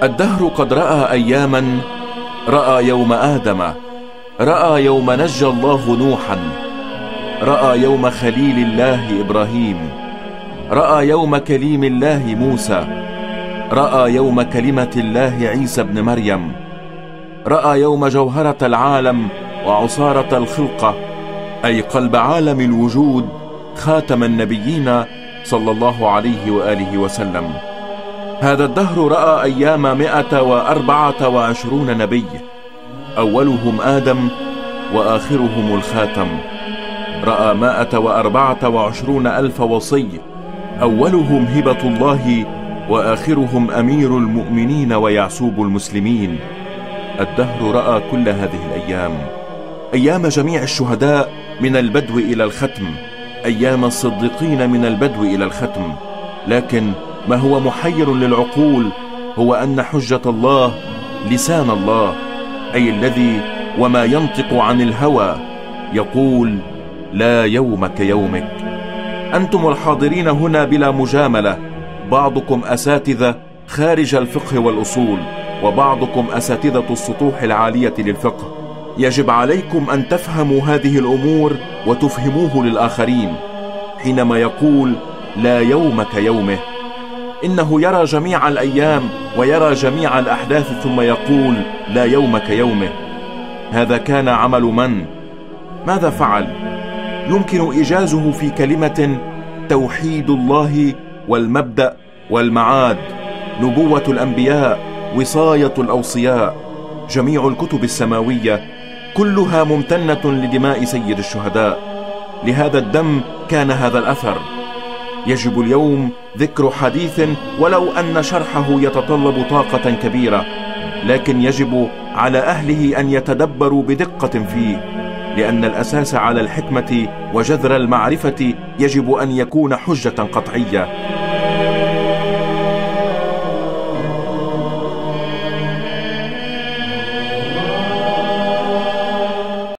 الدهر قد رأى أياما، رأى يوم آدم، رأى يوم نجى الله نوحا، رأى يوم خليل الله إبراهيم، رأى يوم كليم الله موسى، رأى يوم كلمة الله عيسى بن مريم، رأى يوم جوهرة العالم وعصارة الخلقة، أي قلب عالم الوجود، خاتم النبيين صلى الله عليه وآله وسلم. هذا الدهر رأى أيام 124 نبي، أولهم آدم وآخرهم الخاتم. رأى 124 ألف وصي، أولهم هبة الله وآخرهم أمير المؤمنين ويعسوب المسلمين. الدهر رأى كل هذه الأيام، أيام جميع الشهداء من البدو إلى الختم، أيام الصديقين من البدو إلى الختم. لكن ما هو محير للعقول هو أن حجة الله لسان الله، أي الذي وما ينطق عن الهوى يقول: لا يوم كيومك. أنتم الحاضرين هنا بلا مجاملة، بعضكم أساتذة خارج الفقه والأصول، وبعضكم أساتذة السطوح العالية للفقه. يجب عليكم أن تفهموا هذه الأمور وتفهموه للآخرين. حينما يقول لا يوم كيومه، إنه يرى جميع الأيام ويرى جميع الأحداث ثم يقول لا يوم كيومه. هذا كان عمل من؟ ماذا فعل؟ يمكن إيجازه في كلمة: توحيد الله والمبدأ والمعاد، نبوة الأنبياء، وصاية الأوصياء. جميع الكتب السماوية كلها ممتنة لدماء سيد الشهداء. لهذا الدم كان هذا الأثر. يجب اليوم ذكر حديث ولو أن شرحه يتطلب طاقة كبيرة، لكن يجب على أهله أن يتدبروا بدقة فيه، لأن الأساس على الحكمة وجذر المعرفة يجب أن يكون حجة قطعية.